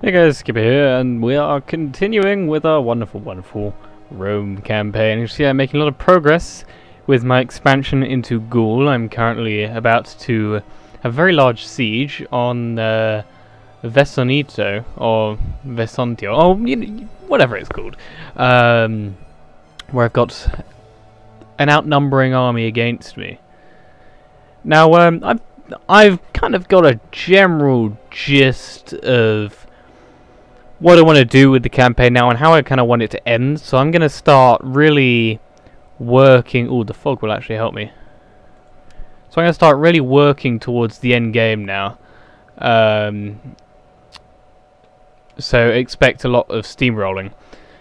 Hey guys, Skipper here, and we are continuing with our wonderful Rome campaign. You see, I'm making a lot of progress with my expansion into Gaul. I'm currently about to have a very large siege on Vesontio, or Vesontio, or whatever it's called, where I've got an outnumbering army against me. Now, I've kind of got a general gist of what I want to do with the campaign now and how I kind of want it to end. So I'm going to start really working... Oh, the fog will actually help me. So I'm going to start really working towards the end game now. So expect a lot of steamrolling.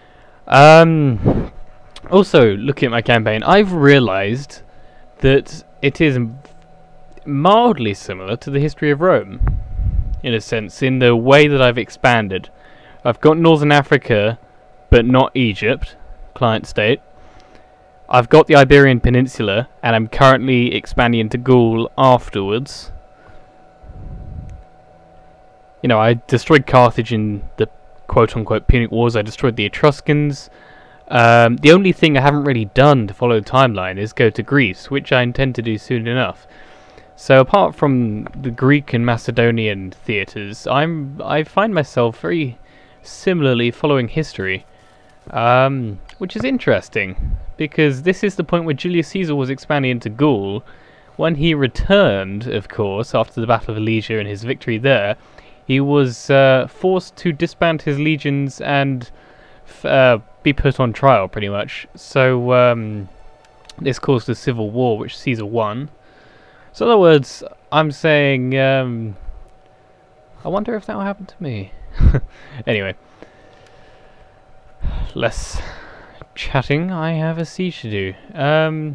Also, looking at my campaign, I've realised that it is mildly similar to the history of Rome, in a sense, in the way that I've expanded. I've got Northern Africa, but not Egypt, client state. I've got the Iberian Peninsula, and I'm currently expanding into Gaul afterwards. You know, I destroyed Carthage in the quote-unquote Punic Wars. I destroyed the Etruscans. The only thing I haven't really done to follow the timeline is go to Greece, which I intend to do soon enough. So apart from the Greek and Macedonian theatres, I find myself very similarly following history, which is interesting, because this is the point where Julius Caesar was expanding into Gaul. When he returned, of course, after the Battle of Alesia and his victory there, he was forced to disband his legions and be put on trial, pretty much. So this caused a civil war, which Caesar won. So in other words, I'm saying, I wonder if that will happen to me. Anyway, less chatting. I have a siege to do.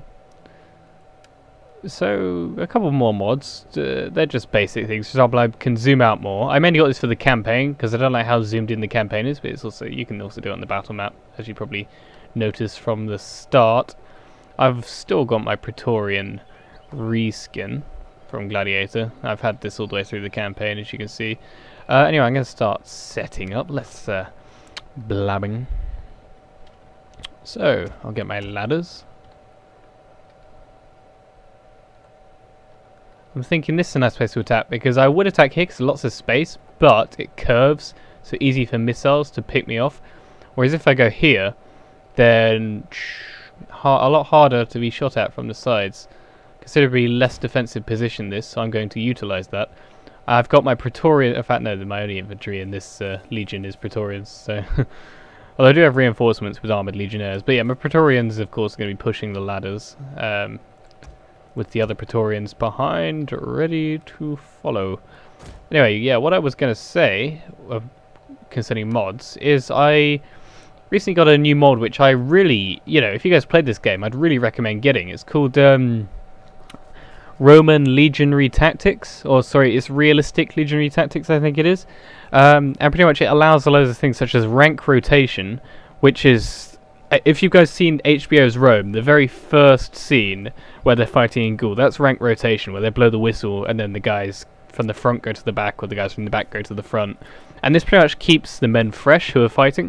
So a couple more mods. They're just basic things. For example, I can zoom out more. I mainly got this for the campaign because I don't like how zoomed in the campaign is, but it's also, you can also do it on the battle map, as you probably noticed from the start. I've still got my Praetorian reskin from Gladiator. I've had this all the way through the campaign, as you can see. Anyway, I'm going to start setting up. Let's blabbing. So I'll get my ladders. I'm thinking this is a nice place to attack, because I would attack here because there's lots of space, but it curves, so easy for missiles to pick me off. Whereas if I go here, then a lot harder to be shot at from the sides. Considerably less defensive position this, so I'm going to utilise that. I've got my Praetorian... In fact, no, my only infantry in this legion is Praetorians, so... Although I do have reinforcements with armoured legionnaires. But yeah, my Praetorians, of course, are going to be pushing the ladders. With the other Praetorians behind, ready to follow. Anyway, yeah, what I was going to say, concerning mods, is I recently got a new mod which I really... You know, if you guys played this game, I'd really recommend getting. It's called... Roman Legionary Tactics, or sorry, it's Realistic Legionary Tactics, I think it is. And pretty much it allows a load of things such as rank rotation, which is, if you guys seen HBO's Rome, the very first scene where they're fighting in Gaul, that's rank rotation, where they blow the whistle and then the guys from the front go to the back, or the guys from the back go to the front. And this pretty much keeps the men fresh who are fighting.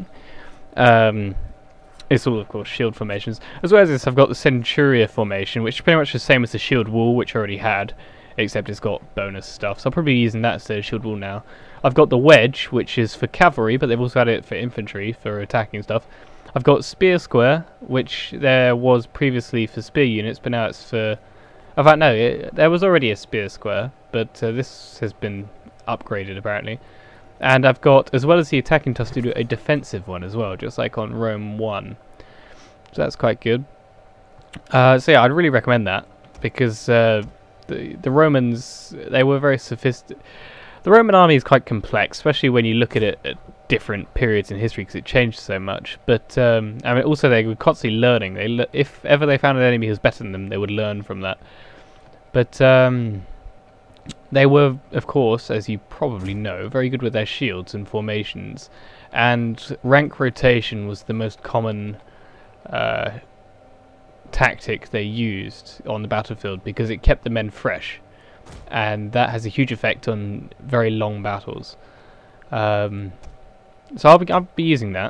It's all, of course, shield formations. As well as this, I've got the Centuria formation, which is pretty much the same as the shield wall, which I already had, except it's got bonus stuff. So I'll probably be using that instead of shield wall now. I've got the wedge, which is for cavalry, but they've also had it for infantry, for attacking stuff. I've got spear square, which there was previously for spear units, but now it's for... In fact, no, there was already a spear square, but this has been upgraded, apparently. And I've got, as well as the attacking tusk, a defensive one as well, just like on Rome 1. So that's quite good. So yeah, I'd really recommend that, because the Romans, they were very sophisticated. The Roman army is quite complex, especially when you look at it at different periods in history, because it changed so much. But I mean, also they were constantly learning. If ever they found an enemy who was better than them, they would learn from that. But they were, of course, as you probably know, very good with their shields and formations, and rank rotation was the most common tactic they used on the battlefield, because it kept the men fresh, and that has a huge effect on very long battles. So I'll be using that.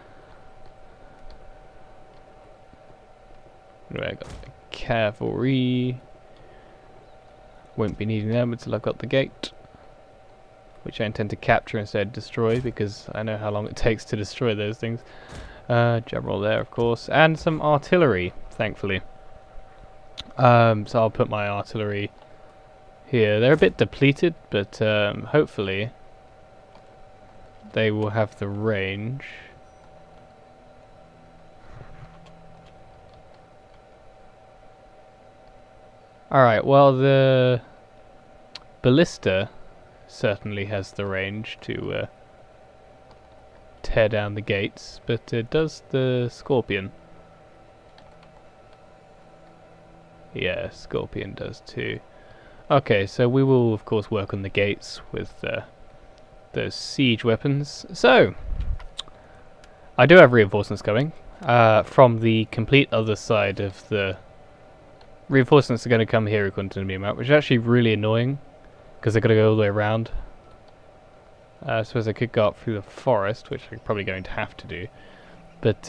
Anyway, I got the cavalry. Won't be needing them until I've got the gate, which I intend to capture instead of destroy, because I know how long it takes to destroy those things. General there, of course, and some artillery, thankfully. So I'll put my artillery here. They're a bit depleted, but hopefully they will have the range. Alright, well, the ballista certainly has the range to tear down the gates, but does the scorpion? Yeah, scorpion does too. Okay, so we will of course work on the gates with those siege weapons. So, I do have reinforcements coming from the complete other side of the... Reinforcements are going to come here according to the new map, which is actually really annoying, because they're going to go all the way around. I suppose I could go up through the forest, which I'm probably going to have to do. But,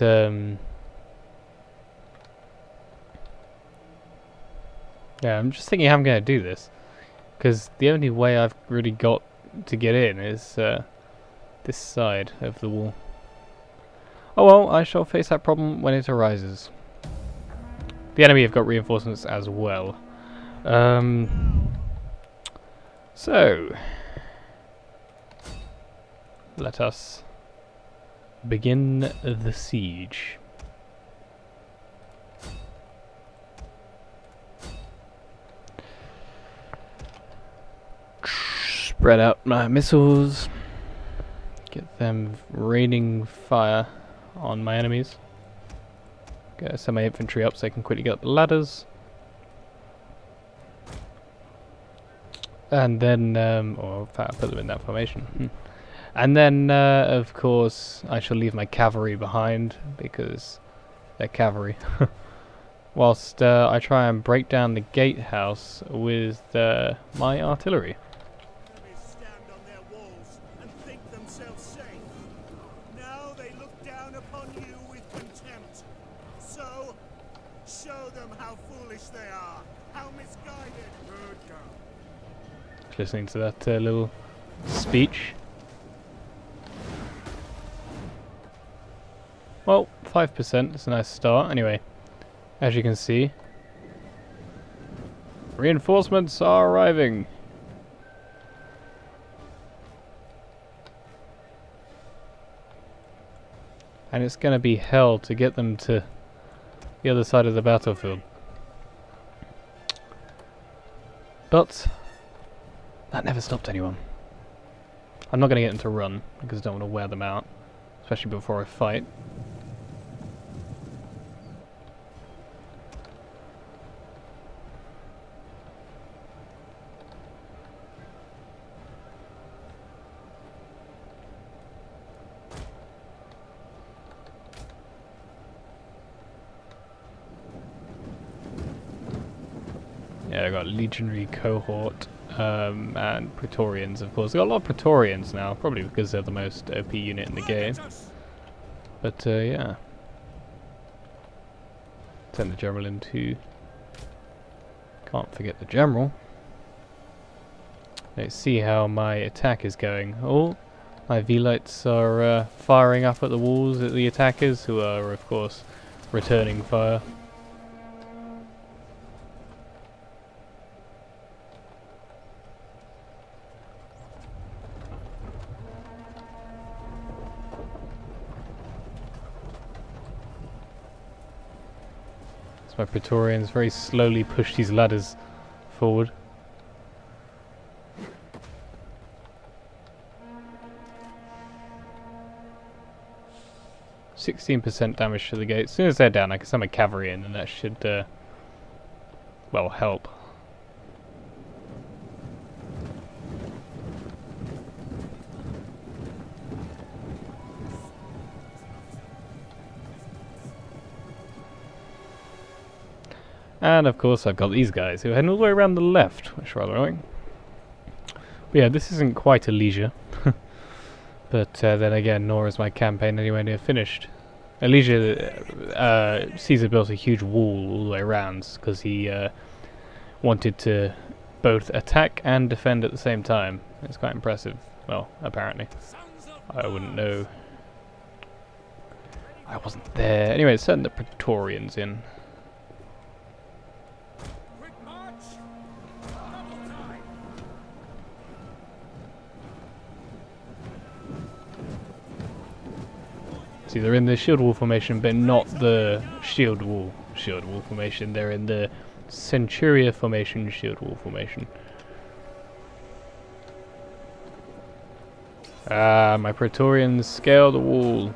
yeah, I'm just thinking how I'm going to do this, because the only way I've really got to get in is this side of the wall. Oh well, I shall face that problem when it arises. The enemy have got reinforcements as well. So, let us begin the siege. Spread out my missiles. Get them raining fire on my enemies. Send my infantry up so I can quickly get up the ladders. And then, or in fact, I'll put them in that formation. And then, of course, I shall leave my cavalry behind, because they're cavalry. Whilst I try and break down the gatehouse with my artillery. Stand on their walls and think themselves safe. Now they look down upon you with contempt. So, show them how foolish they are, how misguided. Good girl. Listening to that little speech. Well, 5%, it's a nice start. Anyway, as you can see, reinforcements are arriving. And it's going to be hell to get them to the other side of the battlefield. But that never stopped anyone. I'm not going to get them to run, because I don't want to wear them out, especially before I fight. Yeah, I got legionary cohort and Praetorians, of course. I got a lot of Praetorians now, probably because they're the most OP unit in the game. But yeah, send the general in too. Can't forget the general. Let's see how my attack is going. Oh, my V-lights are firing up at the walls at the attackers, who are, of course, returning fire. My Praetorians very slowly push these ladders forward. %16 damage to the gate. As soon as they're down, I can send my cavalry in, and that should, well, help. And of course I've got these guys who are heading all the way around the left, which is rather annoying. But yeah, this isn't quite a leisure. But then again, nor is my campaign anywhere near finished. Alesia, Caesar built a huge wall all the way around because he wanted to both attack and defend at the same time. It's quite impressive. Well, apparently. I wouldn't know. I wasn't there. Anyway, it's sending the Praetorians in. See, they're in the shield wall formation, but not the shield wall formation. They're in the Centuria formation, shield wall formation. Ah, my Praetorians scale the wall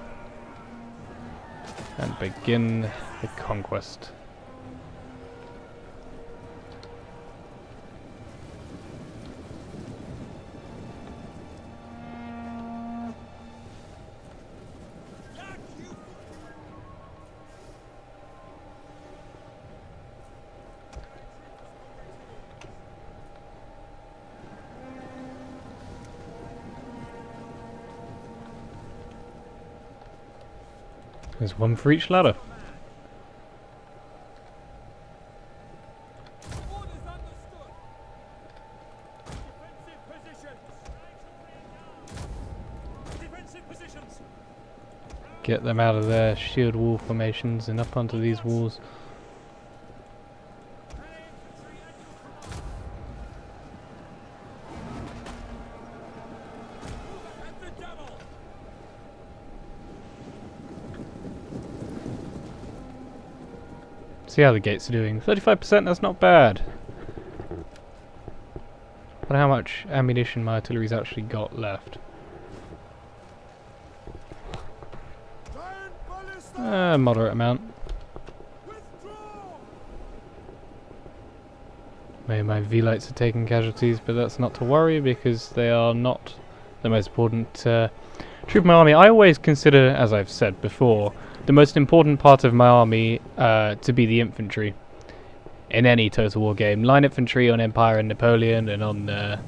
and begin the conquest. There's one for each ladder. Get them out of their shield wall formations and up onto these walls. See how the gates are doing. 35%, that's not bad. But how much ammunition my artillery's actually got left? Moderate amount. Maybe my V-lights are taking casualties, but that's not to worry because they are not the most important troop of my army. I always consider, as I've said before, the most important part of my army to be the infantry in any Total War game. Line infantry on Empire and Napoleon, and on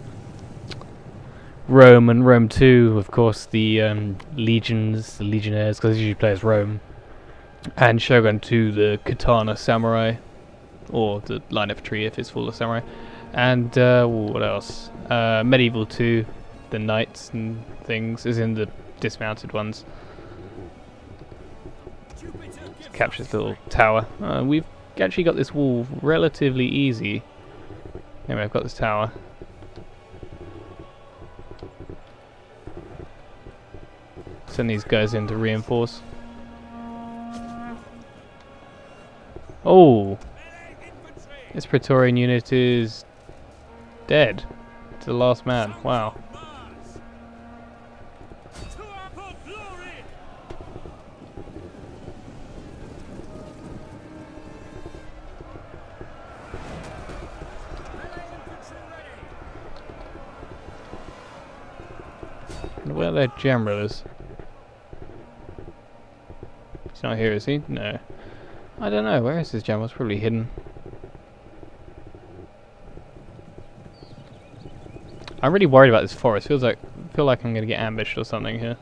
Rome and Rome 2, of course, the legions, the legionnaires, because usually play as Rome, and Shogun 2, the katana samurai, or the line infantry if it's full of samurai, and what else? Medieval 2, the knights and things, as in the dismounted ones. Capture this little tower. We've actually got this wall relatively easy. Anyway, I've got this tower. Send these guys in to reinforce. Oh! This Praetorian unit is dead. To the last man. Wow. Where their general is. He's not here, is he? No. I don't know. Where is his general? It's probably hidden. I'm really worried about this forest. Feel like I'm going to get ambushed or something here.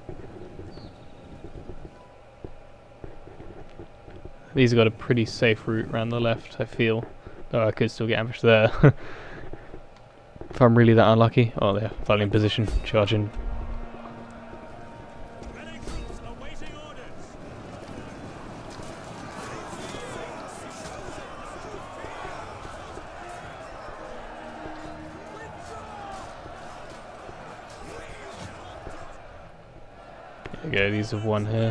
These have got a pretty safe route around the left, I feel. Though I could still get ambushed there. If I'm really that unlucky. Oh, they're finally in position. Charging. Okay, these have won here.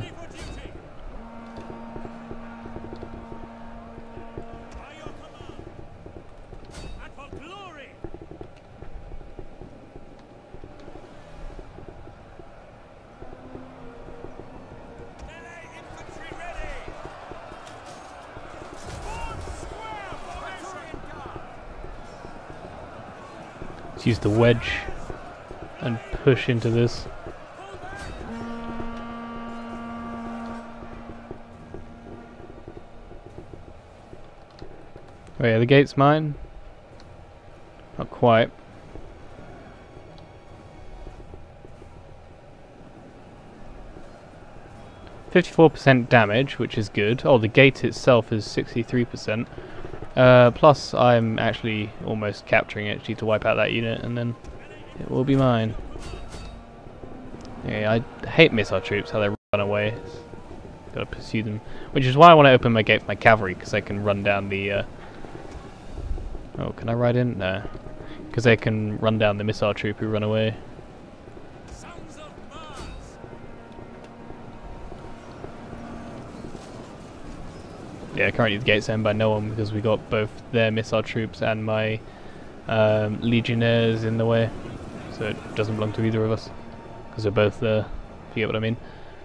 Let's use the wedge and push into this. Wait, are the gates mine? Not quite. 54% damage, which is good. Oh, the gate itself is 63%. Plus, I'm actually almost capturing it. Just need to wipe out that unit, and then it will be mine. Yeah, I hate missile troops, how they run away. Gotta pursue them. Which is why I want to open my gate for my cavalry, because they can run down the... Oh, can I ride in? No. Because they can run down the missile troop who run away. Yeah, currently the gate's owned by no one because we got both their missile troops and my legionnaires in the way. So it doesn't belong to either of us. Because they're both there, if you get what I mean.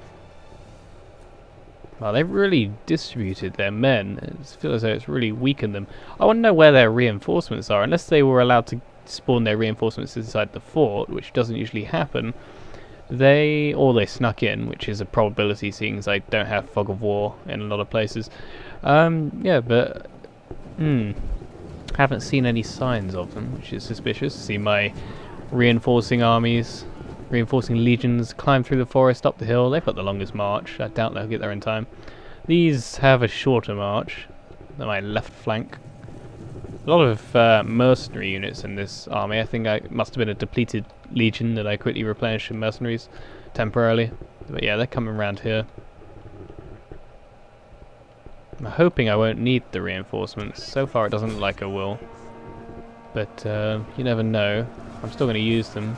Well, they've really distributed their men. It feels as though it's really weakened them. I want to know where their reinforcements are. Unless they were allowed to spawn their reinforcements inside the fort, which doesn't usually happen. Or they snuck in, which is a probability seeing as I don't have fog of war in a lot of places. Yeah, but haven't seen any signs of them, which is suspicious. See my reinforcing armies, reinforcing legions climb through the forest up the hill. They've got the longest march. I doubt they'll get there in time. These have a shorter march than my left flank. A lot of mercenary units in this army. I think I must have been a depleted legion that I quickly replenished with mercenaries temporarily. But yeah, they're coming around here. I'm hoping I won't need the reinforcements. So far it doesn't look like I will. But you never know. I'm still going to use them.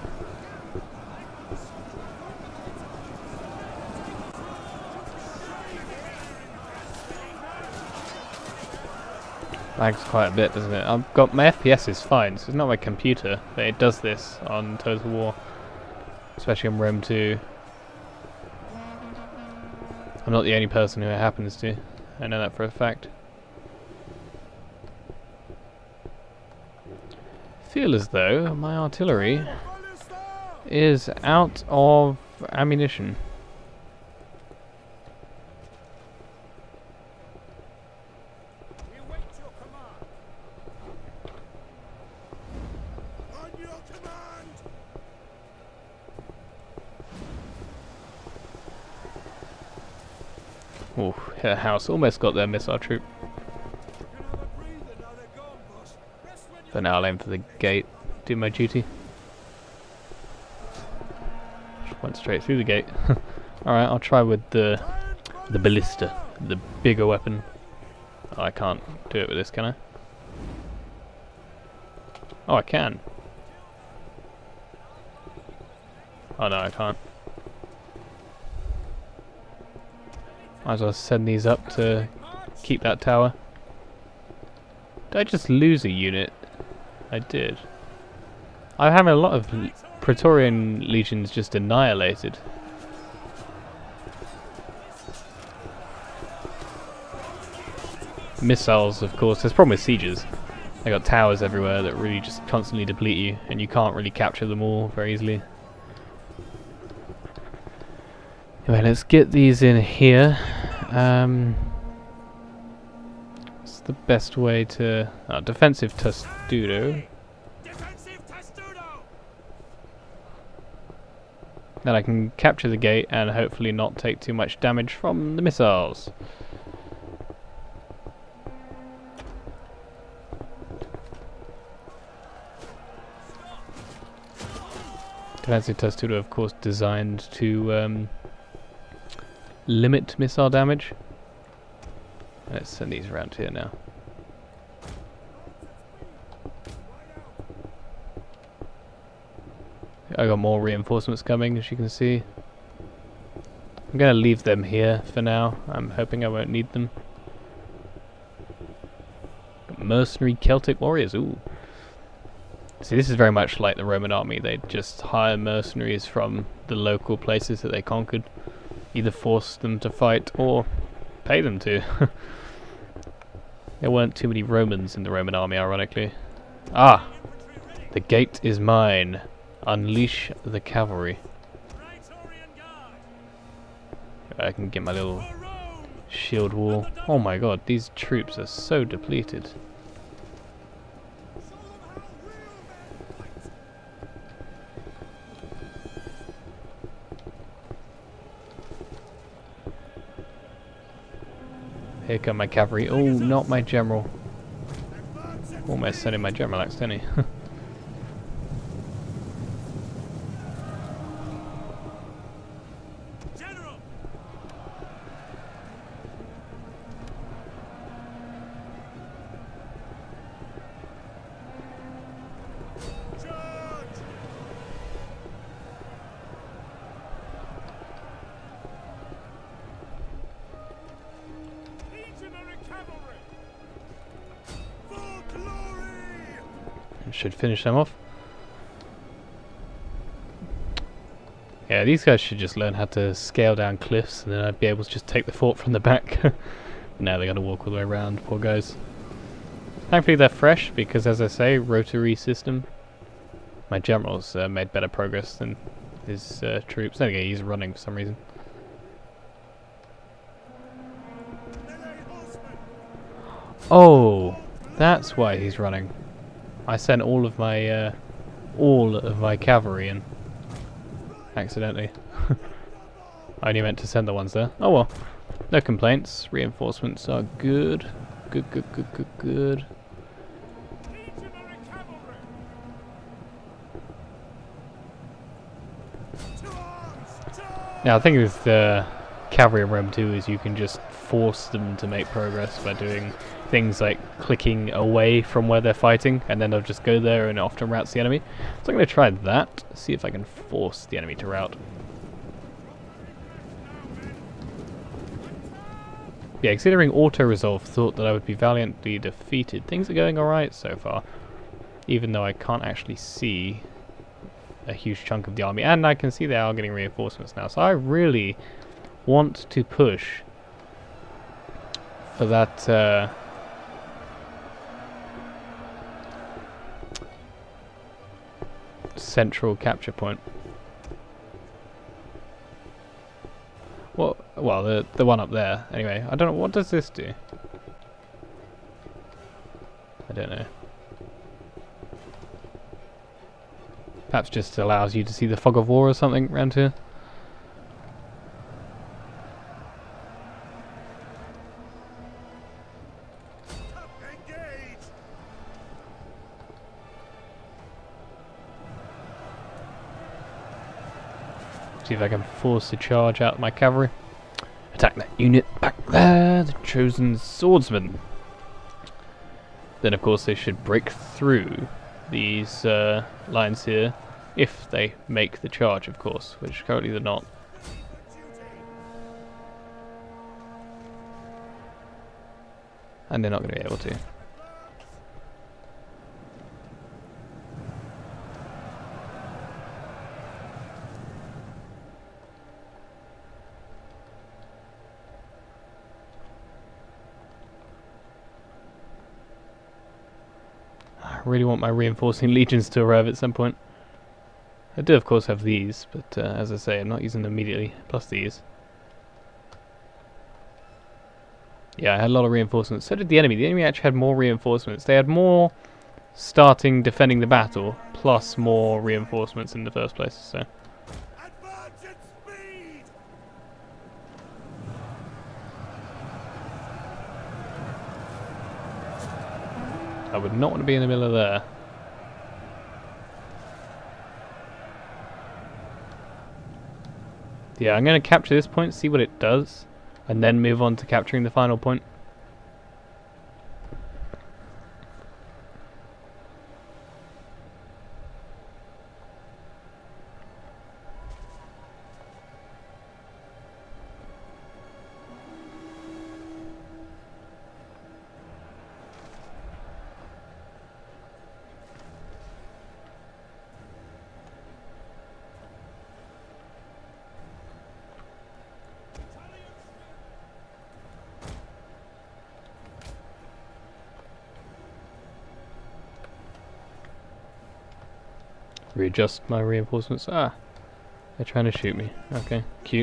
Lags quite a bit, doesn't it? I've got my FPS is fine, so it's not my computer, but it does this on Total War, especially on Rome 2. I'm not the only person who it happens to. I know that for a fact. Feel as though my artillery is out of ammunition. Oh, her house almost got their missile troop. But now I'll aim for the gate, do my duty. Just went straight through the gate. Alright, I'll try with the ballista, the bigger weapon. Oh, I can't do it with this, can I? Oh, I can. Oh no, I can't. Might as well send these up to keep that tower. Did I just lose a unit? I did. I'm having a lot of Praetorian legions just annihilated. Missiles, of course. There's a problem with sieges. They got towers everywhere that really just constantly deplete you, and you can't really capture them all very easily. Anyway, let's get these in here. What's the best way to... defensive testudo. Then I can capture the gate and hopefully not take too much damage from the missiles. Defensive testudo, of course, designed to limit missile damage. Let's send these around here now. I got more reinforcements coming, as you can see. I'm going to leave them here for now. I'm hoping I won't need them. Mercenary Celtic warriors, ooh. See, this is very much like the Roman army. They just hire mercenaries from the local places that they conquered. Either force them to fight or pay them to. There weren't too many Romans in the Roman army, ironically. Ah! The gate is mine. Unleash the cavalry. I can get my little shield wall. Oh my god, these troops are so depleted. Here come my cavalry. Oh, not my general. Almost sending my general accidentally. General! Charge! Legionary cavalry! For glory! Should finish them off. Yeah, these guys should just learn how to scale down cliffs, and then I'd be able to just take the fort from the back. Now they gotta walk all the way around, poor guys. Thankfully they're fresh, because as I say, rotary system. My general's made better progress than his troops. There we go, he's running for some reason. Oh, that's why he's running. I sent all of my cavalry in accidentally. I only meant to send the ones there. Oh well, no complaints. Reinforcements are good. Good. Legionary cavalry! To arms! Charge! Now, the thing with cavalry in Rome 2 is you can just force them to make progress by doing things like clicking away from where they're fighting, and then they'll just go there, and it often routes the enemy. So I'm going to try that, see if I can force the enemy to rout. Yeah, considering auto-resolve thought that I would be valiantly defeated, things are going alright so far, even though I can't actually see a huge chunk of the army, and I can see they are getting reinforcements now, so I really want to push for that central capture point. Well, the one up there. Anyway, I don't know, what does this do? I don't know. Perhaps just allows you to see the fog of war or something around here. Engage! See if I can force a charge out my cavalry. Attack that unit back there, the chosen swordsman. Then of course they should break through these lines here, if they make the charge of course, which currently they're not. And they're not going to be able to. I really want my reinforcing legions to arrive at some point. I do of course have these, but as I say, I'm not using them immediately, plus these. Yeah, I had a lot of reinforcements. So did the enemy. The enemy actually had more reinforcements. They had more starting defending the battle, plus more reinforcements in the first place, so... Advance at speed! I would not want to be in the middle of there. Yeah, I'm going to capture this point, see what it does, and then move on to capturing the final point. Readjust my reinforcements. Ah, they're trying to shoot me. Okay, cute.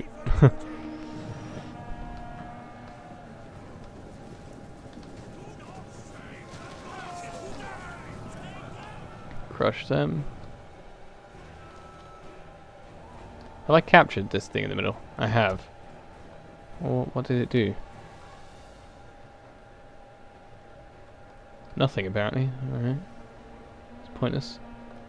Crush them. Have I captured this thing in the middle? I have. Well, what did it do? Nothing apparently. Alright. It's pointless.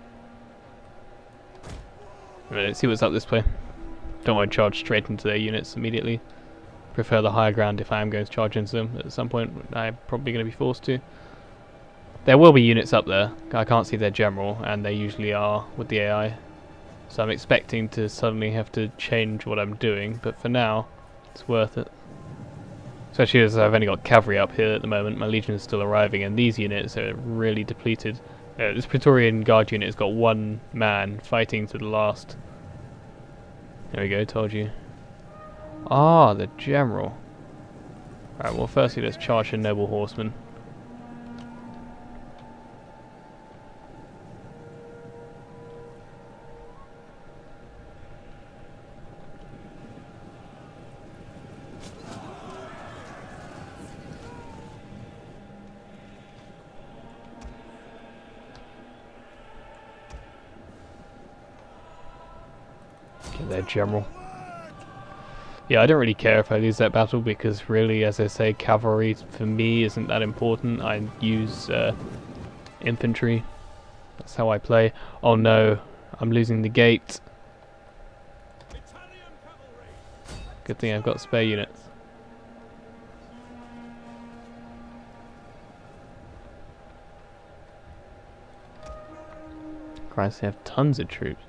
Right, let's see what's up this way. Don't want to charge straight into their units immediately. Prefer the higher ground if I am going to charge into them. At some point I'm probably going to be forced to. There will be units up there. I can't see their general, and they usually are with the AI. So I'm expecting to suddenly have to change what I'm doing, but for now, it's worth it. Especially as I've only got cavalry up here at the moment, my legion is still arriving, and these units are really depleted. This Praetorian Guard unit has got one man fighting to the last. There we go, told you. Ah, the general. Right, well firstly let's charge the noble horsemen. Get their general. Yeah, I don't really care if I lose that battle because really, as I say, cavalry for me isn't that important. I use infantry. That's how I play. Oh no, I'm losing the gate. Good thing I've got spare units. Christ, they have tons of troops.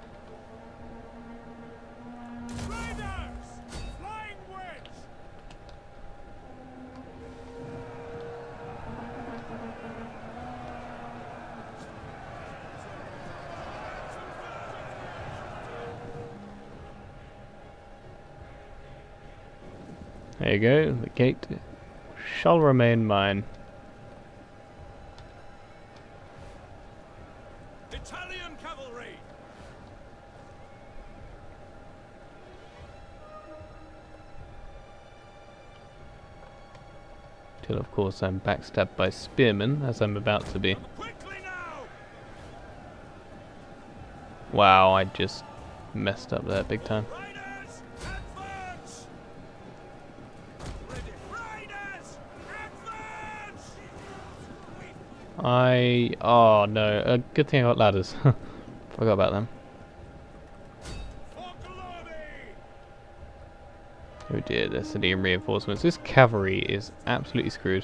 There you go, the gate shall remain mine. Italian cavalry. Till of course I'm backstabbed by spearmen, as I'm about to be. Quickly now. Wow, I just messed up there big time. Riders, advance. Ready. Riders, advance. Oh no, good thing I got ladders. Forgot about them. For glory. Oh dear, they're sending reinforcements. This cavalry is absolutely screwed.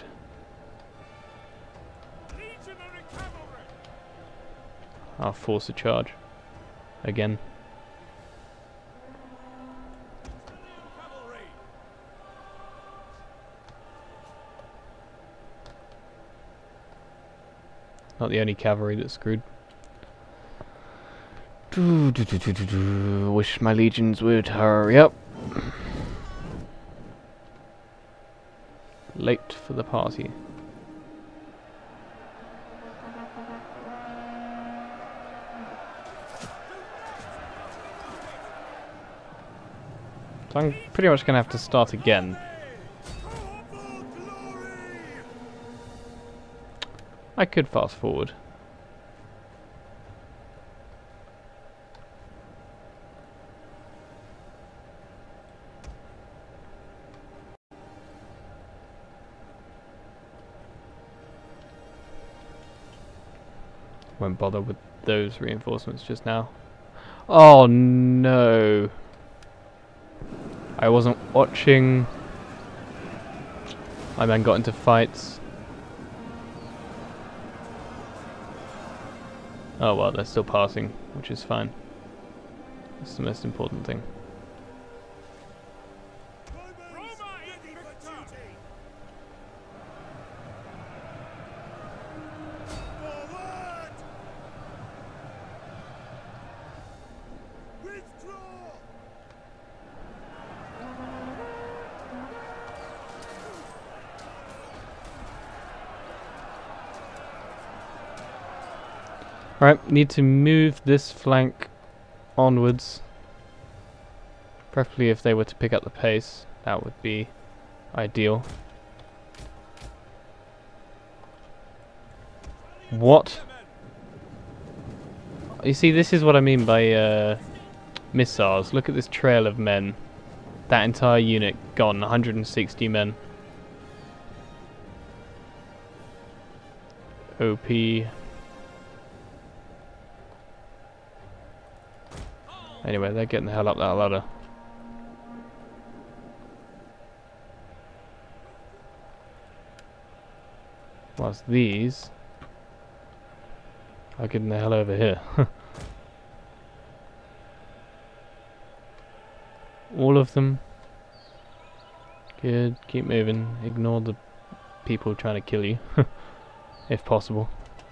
Legionary cavalry. I'll force a charge. Again. Italian cavalry. Not the only cavalry that's screwed. Wish my legions would hurry up. Late for the party. So I'm pretty much going to have to start again. For glory. I could fast forward. Won't bother with those reinforcements just now. Oh no! I wasn't watching. My men got into fights. Oh well, they're still passing, which is fine. That's the most important thing. Romans, ready for duty. Forward. Withdraw. Alright, need to move this flank onwards. Preferably if they were to pick up the pace, that would be ideal. What? You see, this is what I mean by missiles. Look at this trail of men. That entire unit gone, 160 men. OP. Anyway, they're getting the hell up that ladder. Whilst these are getting the hell over here. All of them. Good, keep moving. Ignore the people trying to kill you, if possible.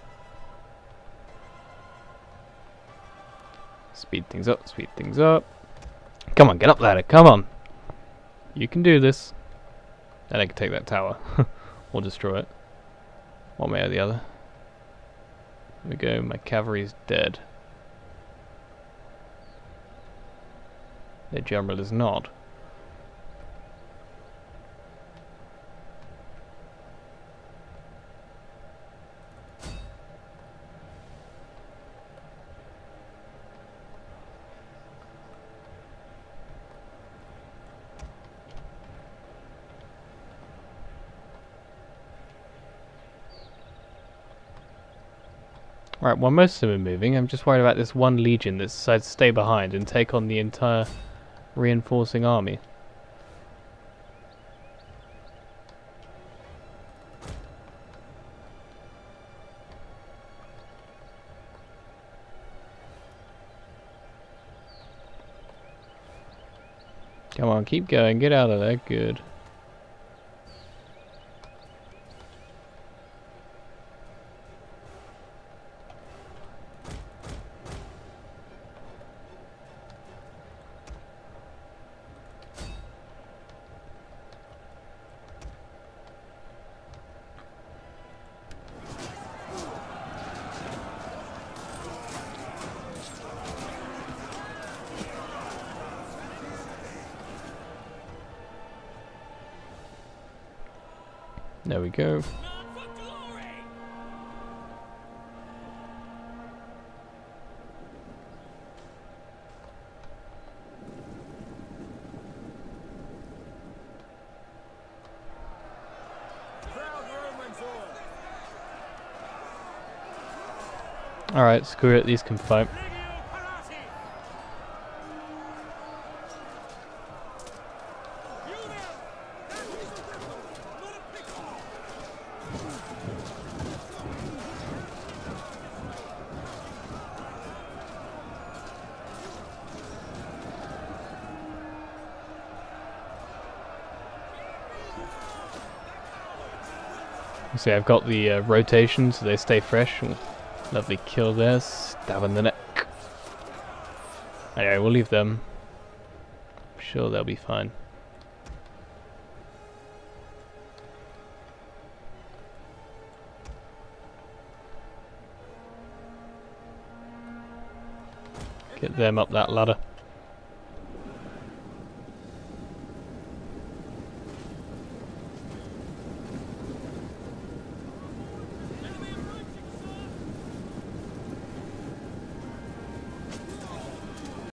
Speed things up, speed things up. Come on, get up ladder, come on! You can do this. Then I can take that tower. Or destroy it. One way or the other. There we go, my cavalry's dead. Their general is not. Right, well most of them are moving. I'm just worried about this one legion that decides to stay behind and take on the entire reinforcing army. Come on, keep going, get out of there, good. There we go. Alright, screw it, these can fight. See, I've got the rotation so they stay fresh. Ooh, lovely kill there, stab in the neck. Anyway, we'll leave them. I'm sure they'll be fine. Get them up that ladder.